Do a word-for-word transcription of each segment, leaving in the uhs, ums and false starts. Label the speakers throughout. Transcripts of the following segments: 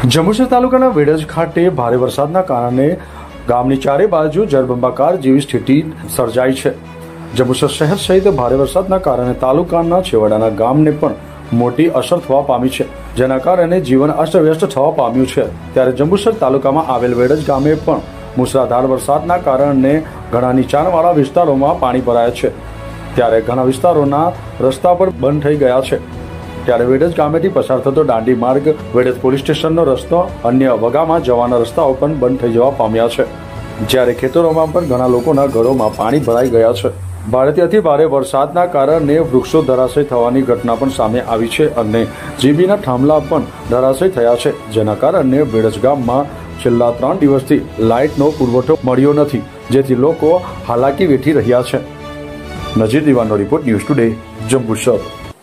Speaker 1: જંબુસર તાલુકાના વેડજ ખાતે ભારે વરસાદના કારણે ગામની ચારે બાજુ જળબંબાકાર જેવી સ્થિતિ સર્જાઈ છે। જંબુસર શહેર સહિત ભારે વરસાદના કારણે તાલુકાના છેવાડાના ગામને પણ મોટી અસર થવા પામી છે, જેના કારણે જીવન અસ્તવ્યસ્ત થવા પામ્યું છે। ત્યારે જંબુસર તાલુકામાં આવેલ વેડજ ગામે પણ મુસળાધાર વરસાદના કારણે ઘણા નીચાણવાળા વિસ્તારોમાં પાણી ભરાયા છે। ત્યારે ઘણા વિસ્તારોના રસ્તા પર બંધ થઈ ગયા છે। ત્યારે વેડજ ગામેથી પસાર થતો દાંડી માર્ગ, વેડજ પોલીસ સ્ટેશનનો રસ્તો, અન્ય વગામાં જવાના રસ્તાઓ પણ બંધ થઈ જવા પામ્યા છે। જ્યારે ખેતરોમાં પણ ઘણા લોકોના ઘરોમાં પાણી ભરાઈ ગયા છે। ભારેથી અતિ ભારે વરસાદના કારણે વૃક્ષો ધરાશય થવાની ઘટના પણ સામે આવી છે અને જીબીના થાંભલા પણ ધરાશય થયા છે, જેના કારણે વેડજ ગામમાં છેલ્લા ત્રણ દિવસથી લાઇટનો પુરવઠો મળ્યો નથી, જેથી લોકો હાલાકી વેઠી રહ્યા છે। નજીર દીવાનો રિપોર્ટ, ન્યૂઝ ટુડે, જંબુસર।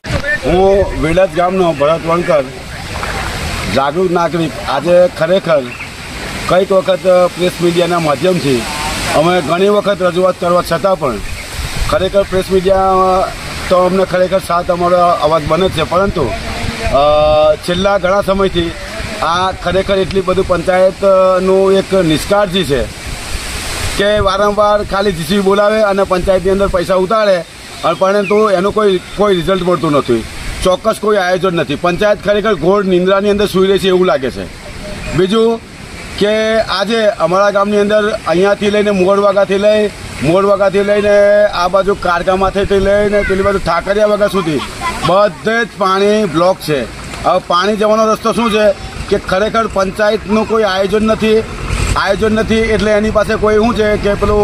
Speaker 2: હું વેડજ ગામનો ભરત વણકર, જાગૃત નાગરિક। આજે ખરેખર કંઈક વખત પ્રેસ મીડિયાના માધ્યમથી અમે ઘણી વખત રજૂઆત કરવા છતાં પણ ખરેખર પ્રેસ મીડિયા તો અમને ખરેખર સાથ અમારો અવાજ બને છે, પરંતુ છેલ્લા ઘણા સમયથી આ ખરેખર એટલી બધું પંચાયતનું એક નિષ્કાળજી છે કે વારંવાર ખાલી જીસીબી બોલાવે અને પંચાયતની અંદર પૈસા ઉતારે, પરંતુ એનું કોઈ કોઈ રિઝલ્ટ મળતું નથી, ચોક્કસ કોઈ આયોજન નથી। પંચાયત ખરેખર ઘોર નિંદ્રાની અંદર સૂઈ રહી છે એવું લાગે છે। બીજું કે આજે અમારા ગામની અંદર અહીંયાથી લઈને મોરવાગાથી લઈ મોરવાગાથી લઈને આ બાજુ કારગામાથી લઈને પેલી બાજુ ઠાકરિયા વાગા સુધી બધે જ પાણી બ્લોક છે। હવે પાણી જવાનો રસ્તો શું છે કે ખરેખર પંચાયતનું કોઈ આયોજન નથી આયોજન નથી એટલે એની પાસે કોઈ શું છે કે પેલું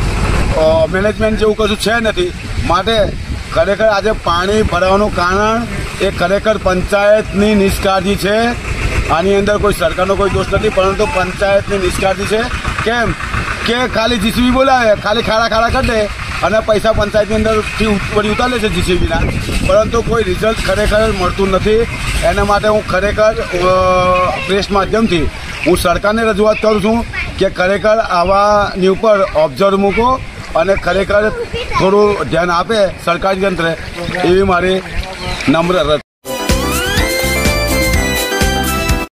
Speaker 2: મેનેજમેન્ટ જેવું કશું છે નથી, માટે ખરેખર આજે પાણી ભરાવાનું કારણ એ ખરેખર પંચાયતની નિષ્કાળજી છે। આની અંદર કોઈ સરકારનો કોઈ દોષ નથી, પરંતુ પંચાયતની નિષ્કાળજી છે। કેમ કે ખાલી જીસીબી બોલાવે, ખાલી ખાડા ખાડા કરી દે અને પૈસા પંચાયતની અંદરથી વળી ઉતારે છે જીસીબીના, પરંતુ કોઈ રિઝલ્ટ ખરેખર મળતું નથી। એના માટે હું ખરેખર પ્રેસ માધ્યમથી હું સરકારને રજૂઆત કરું છું કે ખરેખર આવાની ઉપર ઓબ્ઝર્વ મૂકો અને ખરેખર થોડું ધ્યાન આપે સરકારી તંત્ર, એવી મારી નમ્ર